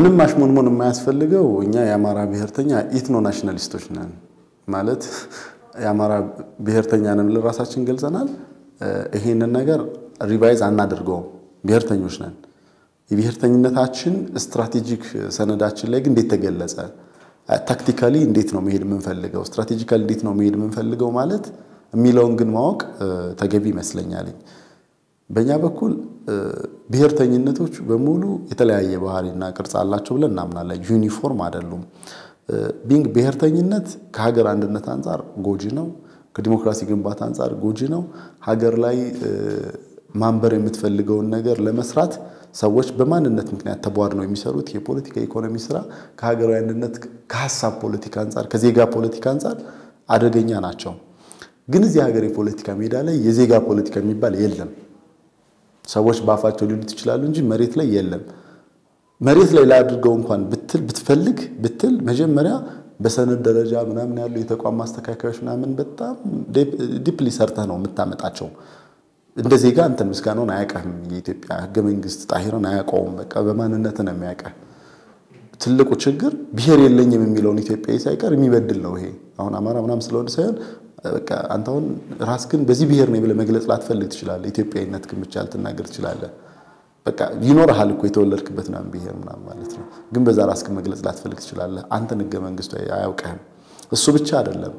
ምንም ማሽሞንሞን የማያስፈልገው እኛ የአማራ ብሔርተኛ ኢትኖ ናሽናሊስቶች ነን ማለት የአማራ ብሔርተኛ ነን ለራሳችን ገልጸናል ይሄንን ነገር ሪቫይዝ አናደርገው ብሔርተኞች ነን የብሔርተኝነታችን ስትራቴጂክ ሰነዳችን ላይ ግን እንዴት ተገለጸ ታክቲካሊ እንዴት ነው መሄድ የምንፈልገው ስትራቴጂካሊ እንዴት ነው መሄድ የምንፈልገው ማለት የሚለውን ግን ማወቅ ተገቢ ይመስለኛል በእኛ በኩል ብሔርተኝነቶች በሙሉ የተለያየ ባህሪና ቅርጽ አላቸው ብለን እናምናለን ዩኒፎርም አይደሉም ቢንግ ብሔርተኝነት ከሀገር አንድነት አንፃር ጎጂ ነው ከዲሞክራሲ ግንባታ አንፃር ጎጂ ነው ሀገር ላይ ማንበር የምትፈልገውን ነገር ለመስራት ሰዎች በማንነት ምክንያት ተቧር ነው የሚሰሩት የፖለቲካ ኢኮኖሚ ስራ ከሀገራዊ አንድነት ከሐሳብ ፖለቲካ አንፃር ከዜጋ ፖለቲካ አንፃር አደገኛ ናቸው ግን እዚህ ሀገር የፖለቲካ ሜዳ ላይ የዜጋ ፖለቲካ የሚባል የለም ሰዎች ባፋቸው ሊሉት ይችላሉ እንጂ መሬት ላይ የለም መሬት ላይ ላድርገው እንኳን ብትል መጀመሪያ በሰነድ ደረጃ ምናምን ያሉ የተቋም ማስተካከያዎች ምናምን በጣም ዲፕሊ ሰርተህ ነው የምታመጣቸው እንደዚህ ጋር እንትን ምስጋናውን አያቀህም የኢትዮጵያ ህገ መንግስት ጣሂርን አያቀውም በቃ በማንነት ነው የሚያቀህ ትልቁ ችግር ብሔር የለኝም የሚለው ኢትዮጵያዊ ሳይቀር የሚበድል ነው ይሄ አሁን አማራ ምናምን ስለሆነ ሳይሆን በቃ አንተውን ራስክን በዚህ ብሔር ነው ብለ መግለጽ ላትፈልግ ትችላለህ ኢትዮጵያዊነት ግን ብቻ ልትናገር ትችላለህ በቃ ይኖርሃል እኮ የተወለድክበት ነው ብሔር ምናምን ማለት ነው ግን በዛ ራስክን መግለጽ ላትፈልግ ትችላለህ አንተ ህገ መንግስቱ አያውቅህም እሱ ብቻ አይደለም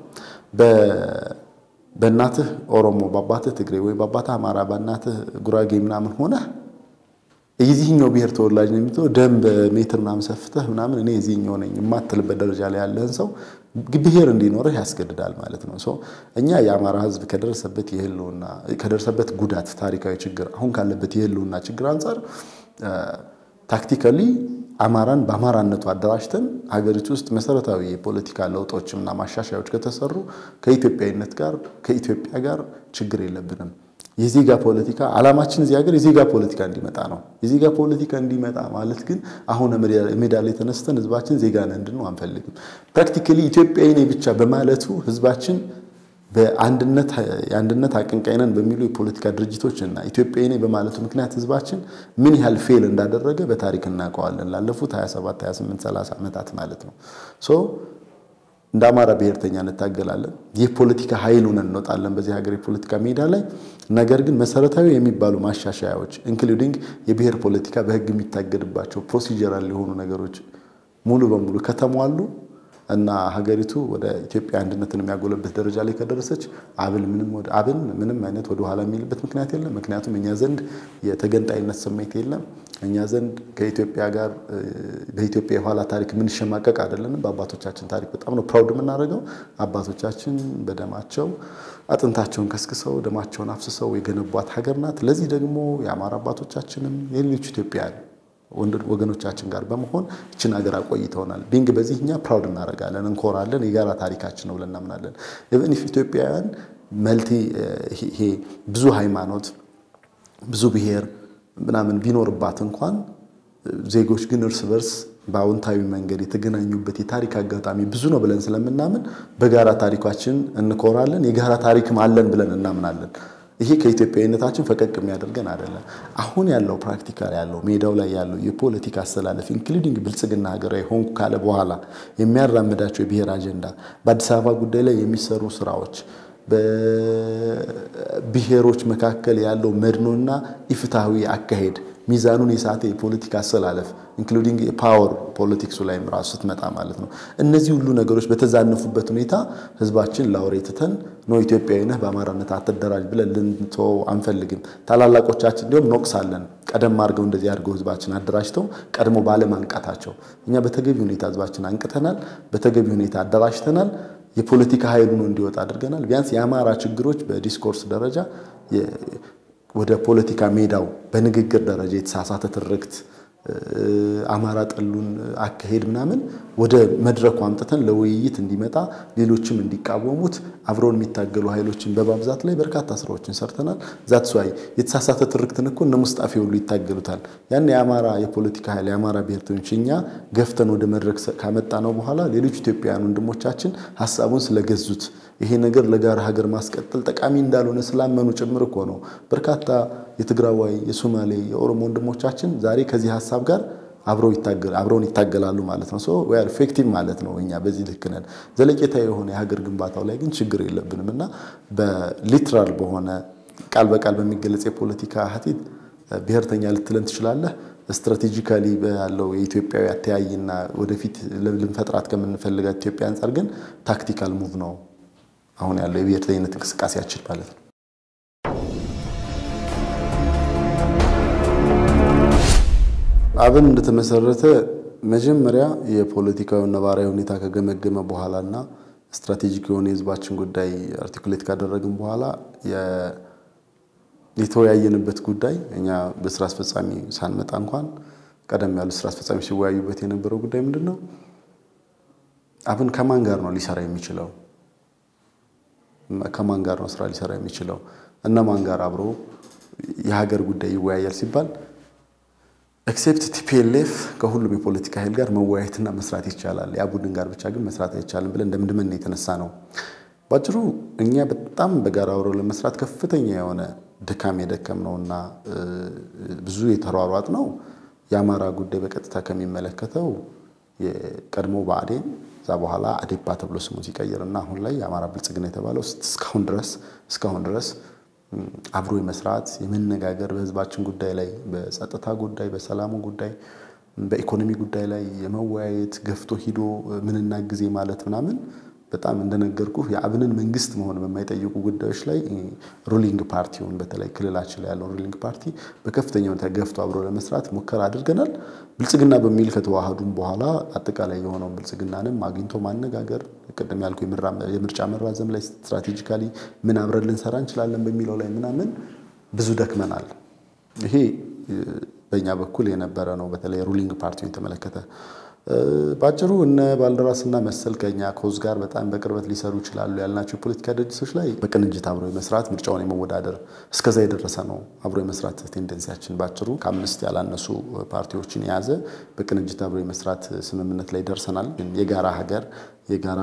በእናትህ ኦሮሞ በአባትህ ትግሬ ወይ በአባትህ አማራ በእናትህ ጉራጌ ምናምን ሆነ እዚህኛው ብሔር ተወላጅ ነው የሚተው ደም በሜትር ምናምን ሰፍተህ ምናምን እኔ እዚህኛው ነኝ የማትልበት ደረጃ ላይ ያለህን ሰው ብሔር እንዲኖርህ ያስገድዳል ማለት ነው ሶ እኛ የአማራ ህዝብ ከደረሰበት ጉዳት ታሪካዊ ችግር አሁን ካለበት የህልውና ችግር አንፃር ታክቲካሊ አማራን በአማራነቱ አደራጅተን ሀገሪቱ ውስጥ መሰረታዊ የፖለቲካ ለውጦችና ማሻሻያዎች ከተሰሩ ከኢትዮጵያዊነት ጋር ከኢትዮጵያ ጋር ችግር የለብንም የዜጋ ፖለቲካ አላማችን እዚህ ሀገር የዜጋ ፖለቲካ እንዲመጣ ነው የዜጋ ፖለቲካ እንዲመጣ ማለት ግን አሁን ሜዳ ላይ ተነስተን ህዝባችን ዜጋ ነን እንድንው አንፈልግም ፕራክቲካሊ ኢትዮጵያዊ ነኝ ብቻ በማለቱ ህዝባችን በአንድነት አቀንቃኝ ነን በሚሉ የፖለቲካ ድርጅቶችና ኢትዮጵያዊ ነኝ በማለቱ ምክንያት ህዝባችን ምን ያህል ፌል እንዳደረገ በታሪክ እናውቀዋለን ላለፉት 27 28 30 አመታት ማለት ነው ሶ እንዳማራ ብሔርተኛ እንታገላለን የፖለቲካ ኃይሉን እንወጣለን በዚህ ሀገር የፖለቲካ ሜዳ ላይ ነገር ግን መሰረታዊ የሚባሉ ማሻሻያዎች ኢንክሉዲንግ የብሔር ፖለቲካ በህግ የሚታገድባቸው ፕሮሲጀራል የሆኑ ነገሮች ሙሉ በሙሉ ከተሟሉ እና ሀገሪቱ ወደ ኢትዮጵያ አንድነትን የሚያጎለበት ደረጃ ላይ ከደረሰች አብን ምንም አይነት ወደ ኋላ የሚልበት ምክንያት የለም ምክንያቱም እኛ ዘንድ የተገንጣይነት ስሜት የለም እኛ ዘንድ ከኢትዮጵያ ጋር በኢትዮጵያ የኋላ ታሪክ ምን ሸማቀቅ አይደለም በአባቶቻችን ታሪክ በጣም ነው ፕራውድ የምናደርገው አባቶቻችን በደማቸው አጥንታቸውን ከስክሰው ደማቸውን አፍስሰው የገነቧት ሀገር ናት ለዚህ ደግሞ የአማራ አባቶቻችንም የሌሎች ኢትዮጵያውያን ወገኖቻችን ጋር በመሆን እቺን ሀገር አቆይተውናል ቢንግ በዚህኛ ፕራውድ እናረጋለን እንኮራለን የጋራ ታሪካችን ነው ብለን እናምናለን even if ኢትዮጵያውያን መልቲ ብዙ ሃይማኖት ብዙ ብሔር ምናምን ቢኖርባት እንኳን ዜጎች ግን እርስ በርስ ባውንታዊ መንገድ የተገናኙበት የታሪክ አጋጣሚ ብዙ ነው ብለን ስለምናምን በጋራ ታሪካችን እንኮራለን የጋራ ታሪክም አለን ብለን እናምናለን ይሄ ከኢትዮጵያዊነታችን ፈቀቅ የሚያደርገን አይደለም አሁን ያለው ፕራክቲካል ያለው ሜዳው ላይ ያለው የፖለቲካ አሰላለፍ ኢንክሉዲንግ ብልጽግና ሀገራዊ ሆንኩ ካለ በኋላ የሚያራምዳቸው የብሔር አጀንዳ በአዲስ አበባ ጉዳይ ላይ የሚሰሩ ስራዎች በብሔሮች መካከል ያለው መድኖና ኢፍታዊ አካሄድ ሚዛኑን የሳተ የፖለቲካ አሰላለፍ ኢንክሉዲንግ ፓወር ፖለቲክሱ ላይ ራሱ ስትመጣ ማለት ነው እነዚህ ሁሉ ነገሮች በተዛነፉበት ሁኔታ ህዝባችን ላውሬትተን ነው ኢትዮጵያዊነት በአማራነት አተደራጅ ብለን ልንተው አንፈልግም ታላላቆቻችን እንዲሁም ኖክሳለን ቀደም አድርገው እንደዚህ አድርገው ህዝባችን አደራጅተው ቀድሞ ባለማንቃታቸው እኛ በተገቢ ሁኔታ ህዝባችን አንቅተናል በተገቢ ሁኔታ አደራጅተናል የፖለቲካ ኃይሉን እንዲወጣ አድርገናል ቢያንስ የአማራ ችግሮች በዲስኮርስ ደረጃ ወደ ፖለቲካ ሜዳው በንግግር ደረጃ የተሳሳተ ትርክት አማራ ጠሉን አካሄድ ምናምን ወደ መድረኩ አምጥተን ለውይይት እንዲመጣ ሌሎችም እንዲቃወሙት አብሮን የሚታገሉ ኃይሎችን በባብዛት ላይ በርካታ ስራዎችን ሰርተናል ዛትስ ዋይ የተሳሳተ ትርክትን እኮ እነ ሙስጣፊ ሁሉ ይታገሉታል ያን የአማራ የፖለቲካ ኃይል የአማራ ብሔርተኞችኛ ገፍተን ወደ መድረክ ካመጣ ነው በኋላ ሌሎች ኢትዮጵያውያን ወንድሞቻችን ሐሳቡን ስለገዙት ይሄ ነገር ለጋራ ሀገር ማስቀጠል ጠቃሚ እንዳልሆነ ስላመኑ ጭምር እኮ ነው በርካታ የትግራዋይ የሶማሌ የኦሮሞ ወንድሞቻችን ዛሬ ከዚህ ሐሳብ ጋር አብረውን ይታገላሉ ማለት ነው ሶ we are effective ማለት ነው እኛ በዚህ ልክ ነን ዘለቄታዊ የሆነ የሀገር ግንባታው ላይ ግን ችግር የለብንምና በሊትራል በሆነ ቃል በቃል በሚገለጽ የፖለቲካ ሀቲት ብሔርተኛ ልትለን ትችላለህ ስትራቴጂካሊ ያለው የኢትዮጵያዊ አተያይና ወደፊት ለምንፈጥራት ከመንፈልጋት ኢትዮጵያ አንፃር ግን ታክቲካል ሙቭ ነው አሁን ያለው የብሔርተኝነት እንቅስቃሴያችን ማለት ነው አብን እንደተመሰረተ መጀመሪያ የፖለቲካው ነባራዊ ሁኔታ ከገመገመ በኋላና ስትራቴጂክ የሆነ የህዝባችን ጉዳይ አርቲኩሌት ካደረግን በኋላ የተወያየንበት ጉዳይ እኛ በስራ አስፈጻሚ ሳንመጣ እንኳን ቀደም ያሉ ስራ አስፈጻሚ ሲወያዩበት የነበረው ጉዳይ ምንድነው አብን ከማን ጋር ነው ሊሰራ የሚችለው ከማን ጋር ነው ስራ ሊሰራ የሚችለው እና ማን ጋር አብሮ የሀገር ጉዳይ ይወያያል ሲባል except TPLF ከሁሉም የፖለቲካ ኃይል ጋር መወያየትና መስራት ይቻላል ያ ቡድን ጋር ብቻ ግን መስራት አይቻልም ብለን እንደምንድመን የተነሳ ነው ባጭሩ እኛ በጣም በጋራ አብሮ ለመስራት ከፍተኛ የሆነ ድካም የደከምነውና ብዙ የተሯሯጥ ነው ያማራ ጉዳይ በቀጥታ ከሚመለከተው የቀድሞ ባዴን ዛ በኋላ አዴፓ ተብሎ ስሙ ሲቀየርና አሁን ላይ ያማራ ብልጽግና የተባለው እስካሁን ድረስ አብሮ የመስራት የመነጋገር በህዝባችን ጉዳይ ላይ በጸጥታ ጉዳይ በሰላሙ ጉዳይ በኢኮኖሚ ጉዳይ ላይ የመወያየት ገፍቶ ሂዶ ምንና ጊዜ ማለት ምናምን በጣም እንደነገርኩ የአብንን መንግስት መሆን በማይጠይቁ ጉዳዮች ላይ ሩሊንግ ፓርቲውን በተለይ ክልላችን ላይ ያለው ሩሊንግ ፓርቲ በከፍተኛው ተገፍቶ አብሮ ለመስራት ሙከራ አድርገናል ብልጽግና በሚል ከተዋሃዱን በኋላ አጠቃላይ የሆነው ብልጽግናንም አግኝቶ ማነጋገር ቀደም ያልኩ የምርጫ መራዘም ላይ ስትራቴጂካሊ ምን አብረን ልንሰራ እንችላለን በሚለው ላይ ምናምን ብዙ ደክመናል ይሄ በእኛ በኩል የነበረ ነው በተለይ ሩሊንግ ፓርቲውን ተመለከተ ባጭሩ እነ ባልደራስና መሰል ከኛ ኮዝ ጋር በጣም በቅርበት ሊሰሩ ይችላሉ ያልናቸው ፖለቲካ ድርጅቶች ላይ በቅንጅት አብሮ የመስራት ምርጫውን የመወዳደር እስከዛ የደረሰ ነው አብሮ የመስራት ቴንደንሲያችን ባጭሩ ከአምስት ያላነሱ ፓርቲዎችን ያዘ በቅንጅት አብሮ የመስራት ስምምነት ላይ ደርሰናል የጋራ ሀገር የጋራ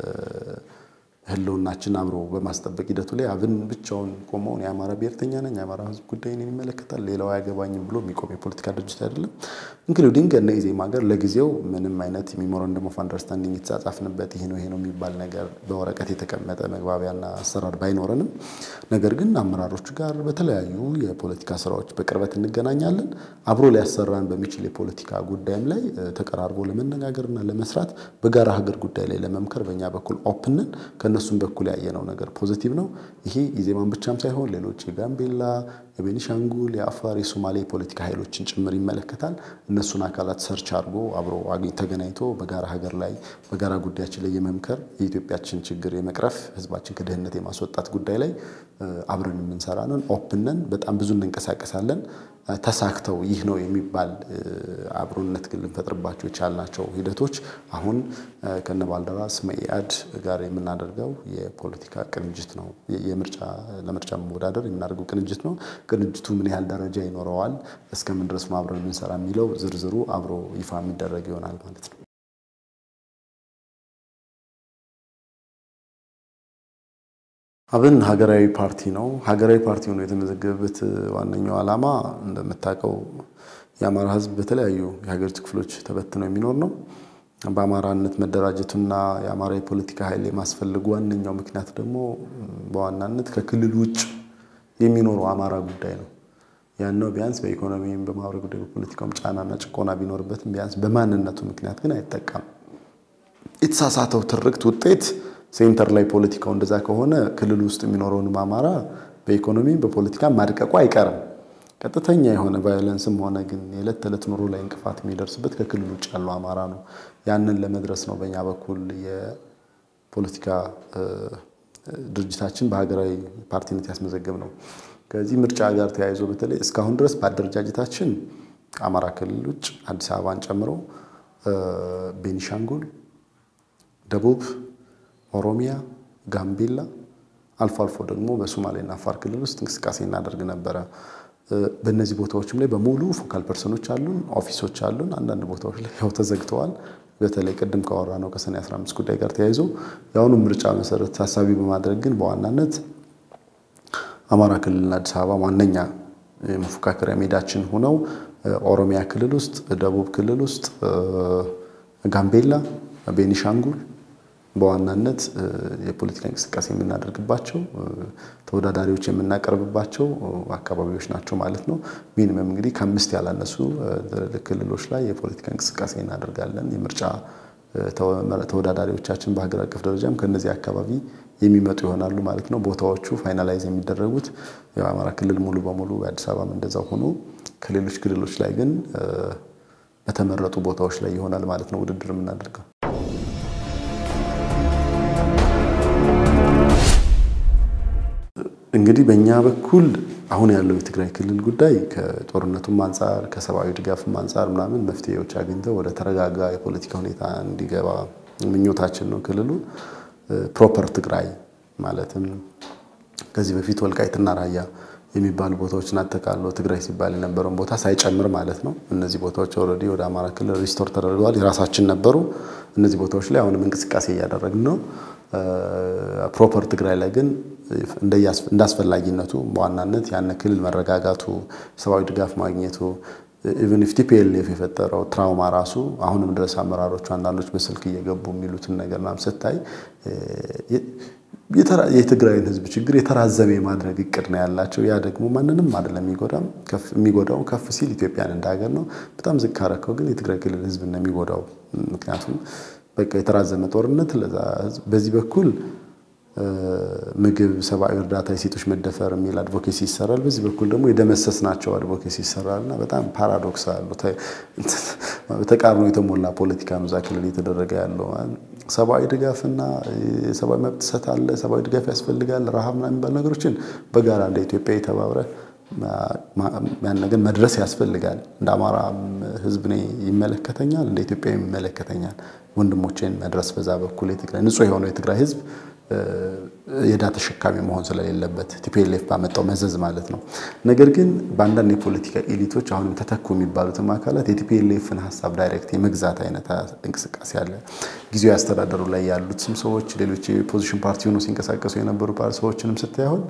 ህልውናችን አብሮ በማስጠበቅ ሂደቱ ላይ አብን ብቻውን ቆመውን ያማራ ብሔርተኛ ነኝ ያማራ ህዝብ ጉዳይን የሚመለከታል ሌላው ያገባኝም ብሎ የሚቆም የፖለቲካ ድርጅት አይደለም ኢንክሉዲንግ እነ ኢዜማ ጋር ለጊዜው ምንም አይነት ሜሞራንደም ኦፍ አንደርስታንዲንግ የተጻጻፍንበት ይሄ ነው የሚባል ነገር በወረቀት የተቀመጠ መግባቢያና አሰራር ባይኖርንም ነገር ግን አመራሮቹ ጋር በተለያዩ የፖለቲካ ስራዎች በቅርበት እንገናኛለን አብሮ ሊያሰራን በሚችል የፖለቲካ ጉዳይም ላይ ተቀራርቦ ለመነጋገርና ለመስራት በጋራ ሀገር ጉዳይ ላይ ለመምከር በእኛ በኩል ኦፕን ነን ከነሱም በኩል ያየነው ነገር ፖዚቲቭ ነው ይሄ ኢዜማን ብቻም ሳይሆን ሌሎች የጋምቤላ የቤኒሻንጉል የአፋር የሶማሌ ፖለቲካ ኃይሎችን ጭምር ይመለከታል እነሱን አካላት ሰርች አድርጎ አብሮ ተገናኝቶ በጋራ ሀገር ላይ በጋራ ጉዳያችን ላይ የመምከር የኢትዮጵያችን ችግር የመቅረፍ ህዝባችን ከድህነት የማስወጣት ጉዳይ ላይ አብረን የምንሰራነን ኦፕን ነን በጣም ብዙ እንንቀሳቀሳለን ተሳክተው ይህ ነው የሚባል አብሮነት ግን ልንፈጥርባቸው ይቻላልናቸው ሂደቶች አሁን ከነባልደራስ መኢአድ ጋር የምናደርገው የፖለቲካ ቅንጅት ነው ለምርጫ መወዳደር የምናደርገው ቅንጅት ነው ቅንጅቱ ምን ያህል ደረጃ ይኖረዋል እስከምን ድረስ ማብረን እንሰራ የሚለው ዝርዝሩ አብሮ ይፋ የሚደረግ ይሆናል ማለት ነው አብን ሀገራዊ ፓርቲ ነው ሀገራዊ ፓርቲው ነው የተመዘገበበት ዋነኛው ዓላማ እንደምታውቀው ያማራ ህዝብ በተለያዩ የሀገሪቱ ክፍሎች ተበትነው የሚኖር ነው በአማራነት መደራጀቱና ያማራ የፖለቲካ ኃይል የማስፈልጉ ዋነኛው ምክንያት ደግሞ በዋናነት ከክልል ውጭ የሚኖረው አማራ ጉዳይ ነው ያነው ቢያንስ በኢኮኖሚም በማህበራዊ ጉዳይ በፖለቲካውም ጫናና ጭቆና ቢኖርበትም ቢያንስ በማንነቱ ምክንያት ግን አይጠቃም የተሳሳተው ትርክት ውጤት ሴንተር ላይ ፖለቲካው እንደዛ ከሆነ ክልል ውስጥ የሚኖረውን አማራ በኢኮኖሚም በፖለቲካ ማድቀቁ አይቀርም ቀጥተኛ የሆነ ቫዮለንስም ሆነ ግን የለት ተለት ኑሮ ላይ እንቅፋት የሚደርስበት ከክልል ውጭ ያለው አማራ ነው ያንን ለመድረስ ነው በእኛ በኩል የፖለቲካ ድርጅታችን በሀገራዊ ፓርቲነት ያስመዘገብ ነው ከዚህ ምርጫ ጋር ተያይዞ በተለይ እስካሁን ድረስ በአደረጃጀታችን አማራ ክልል ውጭ አዲስ አበባን ጨምሮ ቤኒሻንጉል ደቡብ ኦሮሚያ ጋምቤላ አልፎ አልፎ ደግሞ በሶማሌና አፋር ክልል ውስጥ እንቅስቃሴ እናደርግ ነበር በእነዚህ ቦታዎችም ላይ በሙሉ ፎካል ፐርሰኖች አሉን ኦፊሶች አሉን አንዳንድ ቦታዎች ላይ ያው ተዘግተዋል በተለይ ቀደም ካወራ ነው ከሰኔ 15 ጉዳይ ጋር ተያይዞ ያውኑ ምርጫ መሰረት ታሳቢ በማድረግ ግን በዋናነት አማራ ክልልና አዲስ አበባ ዋነኛ የመፎካከሪያ ሜዳችን ሆነው ኦሮሚያ ክልል ውስጥ ደቡብ ክልል ውስጥ ጋምቤላ ቤኒሻንጉል በዋናነት የፖለቲካ እንቅስቃሴ የምናደርግባቸው ተወዳዳሪዎች የምናቀርብባቸው አካባቢዎች ናቸው ማለት ነው ሚኒመም እንግዲህ ከአምስት ያላነሱ ክልሎች ላይ የፖለቲካ እንቅስቃሴ እናደርጋለን የምርጫ ተወዳዳሪዎቻችን በሀገር አቀፍ ደረጃም ከነዚህ አካባቢ የሚመጡ ይሆናሉ ማለት ነው ቦታዎቹ ፋይናላይዝ የሚደረጉት የአማራ ክልል ሙሉ በሙሉ አዲስ አበባ እንደዛው ሆኖ ከሌሎች ክልሎች ላይ ግን በተመረጡ ቦታዎች ላይ ይሆናል ማለት ነው ውድድር የምናደርገው እንግዲህ በእኛ በኩል አሁን ያለው የትግራይ ክልል ጉዳይ ከጦርነቱም አንፃር ከሰብአዊ ድጋፍም አንፃር ምናምን መፍትሄዎች አግኝተው ወደ ተረጋጋ የፖለቲካ ሁኔታ እንዲገባ ምኞታችን ነው ክልሉ ፕሮፐር ትግራይ ማለትም ከዚህ በፊት ወልቃይትና ራያ የሚባሉ ቦታዎችን አጠቃሎ ትግራይ ሲባል የነበረው ቦታ ሳይጨምር ማለት ነው እነዚህ ቦታዎች ኦሬዲ ወደ አማራ ክልል ሪስቶር ተደርገዋል የራሳችን ነበሩ እነዚህ ቦታዎች ላይ አሁንም እንቅስቃሴ እያደረግን ነው ፕሮፐር ትግራይ ላይ ግን እንዳስፈላጊነቱ በዋናነት ያን ክልል መረጋጋቱ ሰብአዊ ድጋፍ ማግኘቱ even if TPLF የፈጠረው ትራውማ ራሱ አሁንም ድረስ አመራሮቹ አንዳንዶች በስልክ እየገቡ የሚሉትን ነገርናም ስታይ የትግራይን ህዝብ ችግር የተራዘመ ማድረግ እቅድ ነው ያላቸው ያ ደግሞ ማንንም አይደለም የሚጎዳው ከፍ ሲል ኢትዮጵያን እንዳገር ነው በጣም ዝካረከው ግን የትግራይ ክልል ህዝብ ነው የሚጎዳው ምክንያቱም በቃ የተራዘመ ጦርነት ለዛ በዚህ በኩል ምግብ ሰብአዊ እርዳታ የሴቶች መደፈር የሚል አድቮኬሲ ይሰራል በዚህ በኩል ደግሞ የደመሰስናቸው አድቮኬሲ ይሰራልና በጣም ፓራዶክስ አለው ተቃርኖ የተሞላ ፖለቲካ መዛክል እየተደረገ ያለው ሰብአዊ ድጋፍና ሰብአዊ መብት ሰታለ ሰብአዊ ድጋፍ ያስፈልጋል ረሃብና የሚባል ነገሮችን በጋራ እንደ ኢትዮጵያ ተባብረ ያን ነገር መድረስ ያስፈልጋል እንደ አማራ ህዝብ ነው ይመለከተኛል እንደ ኢትዮጵያ ይመለከተኛል ወንድሞቼን መድረስ በዛ በኩል የትግራይ ንጹህ የሆነው የትግራይ ህዝብ የዳታ ተሸካሚ መሆን ስለሌለበት TPLF ባመጣው መዘዝ ማለት ነው ነገር ግን ባንዳን የፖለቲካ ኤሊቶች አሁንም ተተኩ የሚባሉት ማካላት የTPLFን ሐሳብ ዳይሬክት የመግዛት አይነት እንቅስቃሴ አለ ጊዜው ያስተዳደሩ ላይ ያሉት ሰዎች ሌሎች የፖዚሽን ፓርቲ ሆኖ ሲንቀሳቀሱ የነበሩ ፓርቲዎችንም ስታዩን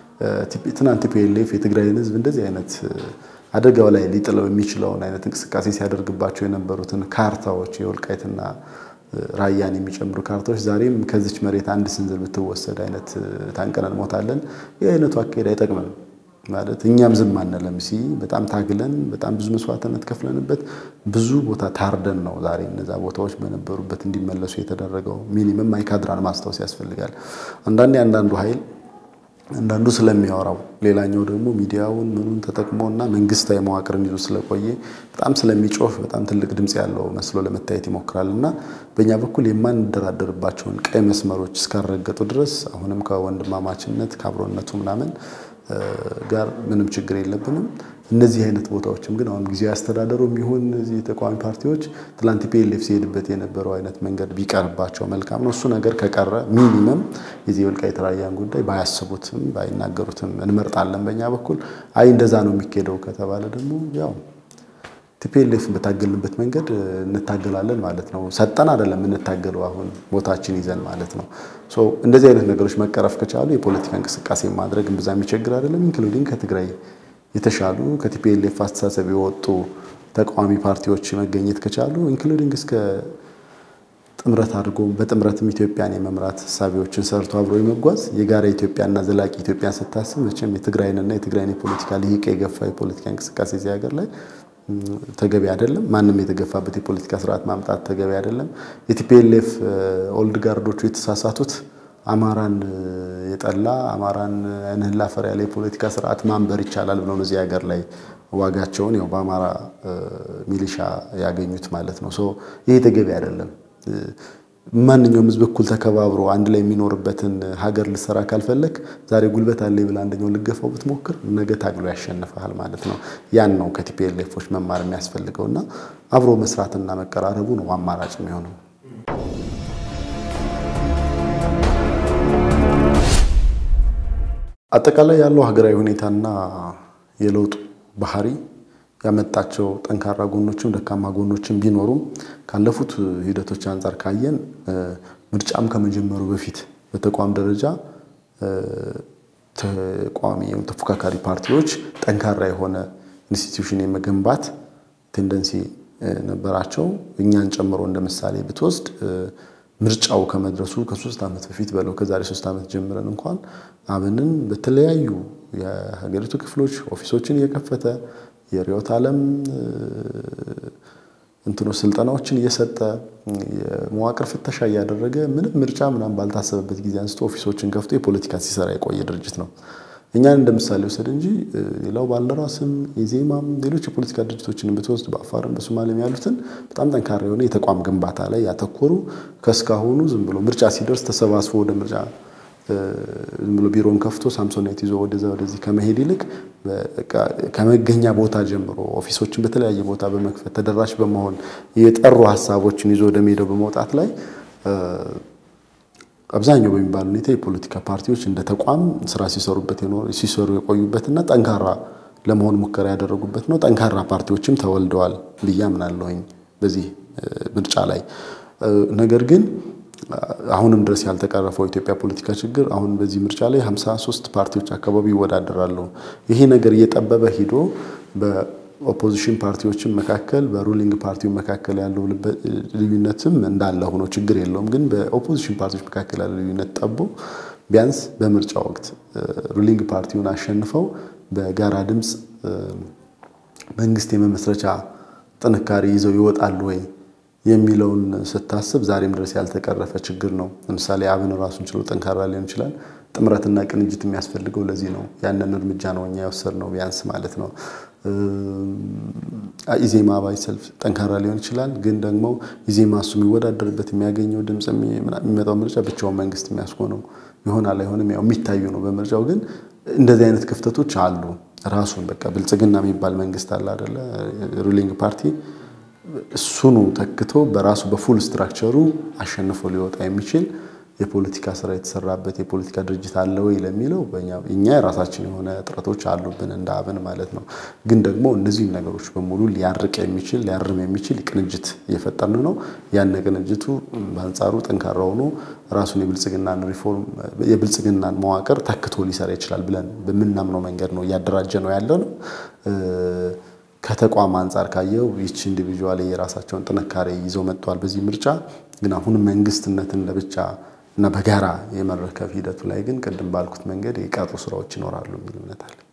TPLF የትግራይን ህዝብ እንደዚህ አይነት አደጋው ላይ ሊጥለው የሚችለው አይነት እንቅስቃሴ ሲያደርግባቸው የነበሩትን ካርታዎች የወልቃይትና ራያን የሚጨምሩ ካርታዎች ዛሬም ከዚች መሬት አንድ ስንዝር ብትወሰድ አይነት ታንቀናል ሞታለን የአይነቱ አካሄድ አይጠቅምም ማለት እኛም ዝም አንለም በጣም ታግለን በጣም ብዙ መስዋዕትነት ከፍለንበት ብዙ ቦታ ታርደን ነው ዛሬ እነዛ ቦታዎች በነበሩበት እንዲመለሱ የተደረገው ሚኒመም ማይካድራን ማስተዋወስ ያስፈልጋል አንዳንዱ ኃይል አንዳንዱ ስለሚያወራው ሌላኛው ደግሞ ሚዲያውን ምኑን ተጠቅሞና መንግስታዊ መዋቅርን ይዞ ስለቆየ በጣም ስለሚጮህ በጣም ትልቅ ድምጽ ያለው መስሎ ለመታየት ይሞክራልና በእኛ በኩል የማንደራደርባቸውን ቀይ መስመሮች እስካረገጡ ድረስ አሁንም ከወንድማማችነት ካብሮነቱ ምናምን ጋር ምንም ችግር የለብንም እነዚህ አይነት ቦታዎችም ግን አሁን ጊዜው ያስተዳደሩም ይሁን እዚህ ተቋሚ ፓርቲዎች ትላንት TPLF ሲሄድበት የነበረው አይነት መንገድ ቢቀርባቸው መልካም ነው እሱ ነገር ከቀረ ሚኒመም የዚህ ወልቃይት ራያን ጉዳይ ባያስቡትም ባይናገሩትም እንመርጣለን በእኛ በኩል አይ እንደዛ ነው የሚከደው ከተባለ ደግሞ ያው TPLF በታገልንበት መንገድ እንታገላለን ማለት ነው ሰጠን አይደለም እንታገለው አሁን ቦታችን ይዘን ማለት ነው ሶ እንደዚህ አይነት ነገሮች መቀረፍ ከቻሉ የፖለቲካ እንቅስቃሴ ማድረግ እንብዛም ይቸግር አይደለም ኢንክሉዲንግ ከትግራይ የተሻሉ ከTPLF አስተሳሰብ የወጡ ተቋሚ ፓርቲዎች መገኘት ከቻሉ ኢንክሉዲንግ እስከ ጥምረት አድርጎ በጥምረትም ኢትዮጵያን የመምራት ሐሳቦችን ሰርቶ አብሮ የመጓዝ የጋራ ኢትዮጵያና ዘላቂ ኢትዮጵያን ስታስብ መቼም የትግራይንና የትግራይን ፖለቲካ ሊቅ የገፋ የፖለቲካ እንቅስቃሴ እዚህ ሀገር ላይ ተገቢ አይደለም ማንንም የተገፋበት የፖለቲካ ስርዓት ማምጣት ተገቢ አይደለም የTPLF ኦልድ ጋርዶቹ የተሳሳቱት አማራን የጠላ አማራን እንህላ ፈር ያለ የፖለቲካ ስርዓት ማንበር ይቻላል ብለው ነው እዚህ ሀገር ላይ ዋጋቸውን ያው በአማራ ሚሊሻ ያገኙት ማለት ነው ሶ ይሄ ተገቢ አይደለም ማንኛውም ህዝብ እኩል ተከባብሮ አንድ ላይ የሚኖርበትን ሀገር ልሰራ ካልፈለክ ዛሬ ጉልበት አለ ይብላ አንደኛው ልገፋው ብትሞክር ነገ ታግሎ ያሸንፋል ማለት ነው ያን ነው ከTPLFዎች መማር የሚያስፈልገውና አብሮ መስራትና መቀራረቡ ነው አማራጭ የሚሆነው አጠቃላይ ያለው ሀገራዊ ሁኔታና የለውጥ ባህሪ ያመጣቸው ጠንካራ ጎኖችም ደካማ ጎኖችም ቢኖሩም ካለፉት ሂደቶች አንፃር ካየን ምርጫም ከመጀመሩ በፊት በተቋም ደረጃ ተቋሚ ተፎካካሪ ፓርቲዎች ጠንካራ የሆነ ኢንስቲትዩሽን የመገንባት ቴንደንሲ ነበራቸው እኛን ጨምሮ እንደምሳሌ ብትወስድ ምርጫው ከመድረሱ ከ3 አመት በፊት በለው ከዛሬ 3 አመት ጀምረን እንኳን አብንን በተለያዩ የሀገሪቱ ክፍሎች ኦፊሶችን እየከፈተ የሪዮት ዓለም እንትኖ ስልጣናዎችን እየሰጠ የመዋቅር ፍተሻ ያደረገ ምንም ምርጫ ምናምን ባልታሰበበት ጊዜ አንስቶ ኦፊሶችን ከፍቶ የፖለቲካ ሲሰራ የቆየ ድርጅት ነው እኛን እንደምሳሌ ወሰደ እንጂ ሌላው ባልደራስም ኢዜማም ሌሎች የፖለቲካ ድርጅቶችን በተወስድ በአፋርም በሶማሌም ያሉትን በጣም ጠንካራ የሆነ የተቋም ግንባታ ላይ ያተኮሩ ከስካሁኑ ዝም ብሎ ምርጫ ሲደርስ ተሰባስቦ ወደ ምርጫ ዝም ብሎ ቢሮን ከፍቶ ሳምሶኔት ይዞ ወደዚህ ከመሄድ ይልቅ ከመገኛ ቦታ ጀምሮ ኦፊሶችን በተለያየ ቦታ በመክፈት ተደራሽ በመሆን የጠሩ ሐሳቦችን ይዞ ወደ ሜዳው በመውጣት ላይ አብዛኛው በሚባል ሁኔታ የፖለቲካ ፓርቲዎች እንደ ተቋም ስራ ሲሰሩ የቆዩበትና ጠንካራ ለመሆን ሙከራ ያደረጉበት ነው ጠንካራ ፓርቲዎችም ተወልደዋል ብያምናለሁኝ በዚህ ምርጫ ላይ ነገር ግን አሁንም ድረስ ያልተቀረፈው ኢትዮጵያ ፖለቲካ ችግር አሁን በዚህ ምርጫ ላይ 53 ፓርቲዎች አካባቢ ይወዳደራሉ ይሄ ነገር እየጠበበ ሄዶ በኦፖዚሽን ፓርቲዎችም መካከል በሩሊንግ ፓርቲው መካከል ያለው ልዩነትም እንዳለ ሆኖ ችግር የለውም ግን በኦፖዚሽን ፓርቲዎች መካከል ያለው ልዩነት ጠቦ ቢያንስ በምርጫ ወቅት ሩሊንግ ፓርቲውን አሸንፈው በጋራ ድምጽ መንግስት የመመስረቻ ጥንካሬ ይዘው ይወጣሉ ወይ የሚለውን ስታስብ ዛሬም ድረስ ያልተቀረፈ ችግር ነው ለምሳሌ አብን ራሱን ችሎ ጠንካራ ሊሆን ይችላል ጥምረትና ቅንጅት የሚያስፈልገው ለዚህ ነው ያንን እርምጃ ነው እኛ ያወሰድነው ቢያንስ ማለት ነው ኢዜማ ባይሰልፍ ጠንካራ ሊሆን ይችላል ግን ደግሞ ኢዜማ እሱ የሚወዳደርበት የሚያገኘው ድምጽ የሚመጣው ምርጫ ብቻውን መንግስት የሚያስቆነው ይሆናል አይሆንም ያው የሚታዩ ነው በምርጫው ግን እንደዚህ አይነት ክፍተቶች አሉ ራሱን በቃ ብልጽግና የሚባል መንግስት አለ አይደለ ሩሊንግ ፓርቲ እሱኑ ተክቶ በራሱ በፉል ስትራክቸሩ አሸንፎ ሊወጣ የሚችል የፖለቲካ ስራ የተሰራበት የፖለቲካ ድርጅት አለ ወይ ለሚለው እኛ ራሳችን የሆነ ጥረቶች አሉብን እንደ አብን ማለት ነው ግን ደግሞ እነዚህ ነገሮች በሙሉ ሊያርም የሚችል ቅንጅት እየፈጠርን ነው ያን ቅንጅቱ በአንጻሩ ጠንካራ ሆኖ ራሱን የብልጽግናን መዋቅር ተክቶ ሊሰራ ይችላል ብለን በመናምነው መንገድ ነው ያደራጀ ነው ያለው ከተቋም አንፃር ካየው ይች ኢንዲቪጁዋሊ የራሳቸውን ጥንካሬ ይዘው መጥቷል በዚህ ምርጫ ግን አሁን መንግስትነትን ለብቻ እና በጋራ የመረከብ ሂደቱ ላይ ግን ቀደም ባልኩት መንገድ የቀሩ ስራዎች ይኖራሉ የሚል እምነት አለ